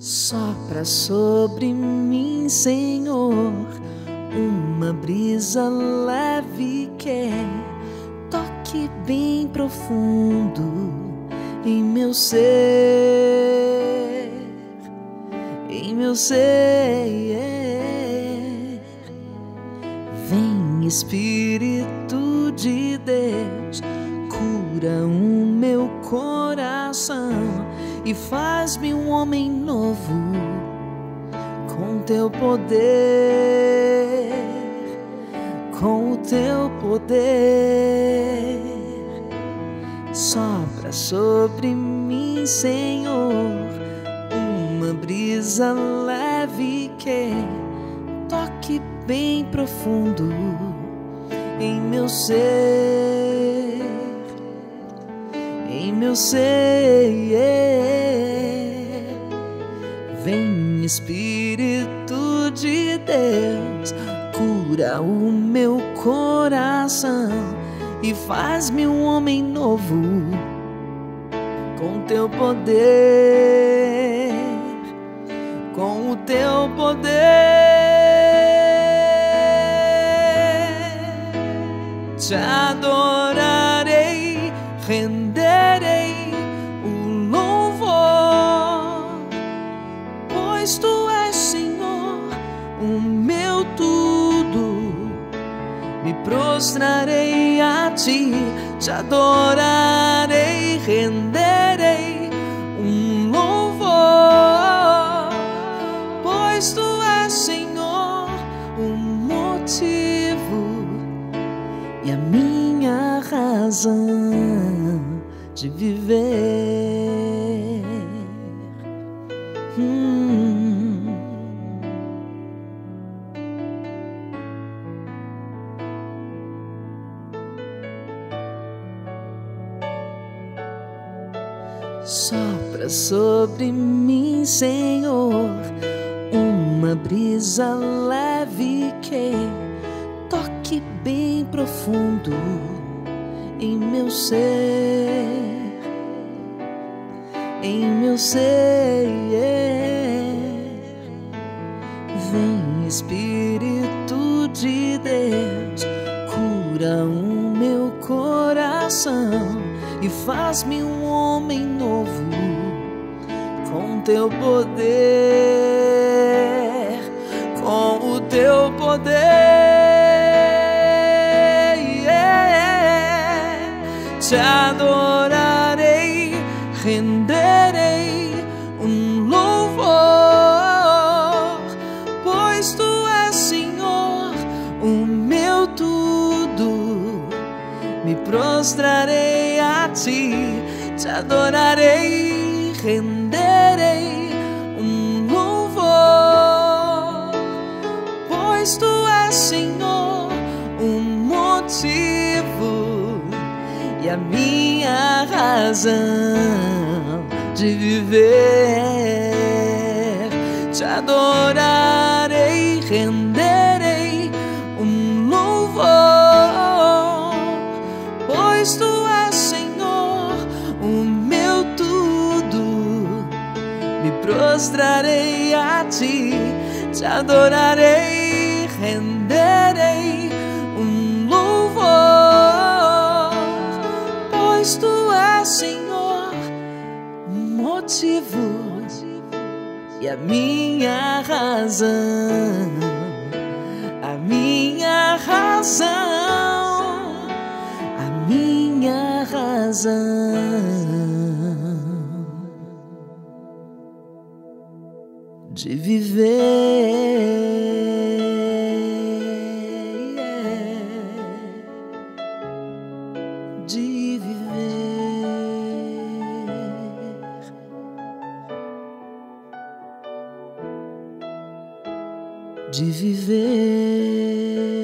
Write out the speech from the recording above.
Sopra sobre mim, Senhor, uma brisa leve que toque bem profundo em meu ser, em meu ser. Vem, Espírito de Deus, cura o meu coração e faz-me um homem novo com teu poder, com o teu poder. Sopra sobre mim, Senhor, uma brisa leve que toque bem profundo em meu ser, em meu ser. Vem, Espírito de Deus, cura o meu coração e faz-me um homem novo com teu poder, com o teu poder. Te adorarei, renderei o louvor, pois tu és, Senhor, o meu tudo. Me prostrarei a ti, te adorarei, renderei um louvor, pois tu és, Senhor, o motivo e a minha razão de viver. Sopra sobre mim, Senhor, uma brisa leve que toque bem profundo em meu ser, em meu ser. Vem, Espírito de Deus, cura o meu coração e faz-me um homem novo com teu poder, com o teu poder. Te adorarei, renderei um louvor, pois tu és, Senhor, o meu tudo. Me prostrarei a ti, te adorarei, renderei um louvor, pois tu és, Senhor, o motivo e a minha razão de viver. Te adorarei, renderei um louvor, pois tu és, Senhor, o meu tudo. Me prostrarei a ti, te adorarei, renderei um louvor, pois tu és, Senhor, o motivo e a minha razão, a minha razão, a minha razão de viver. De viver, de viver.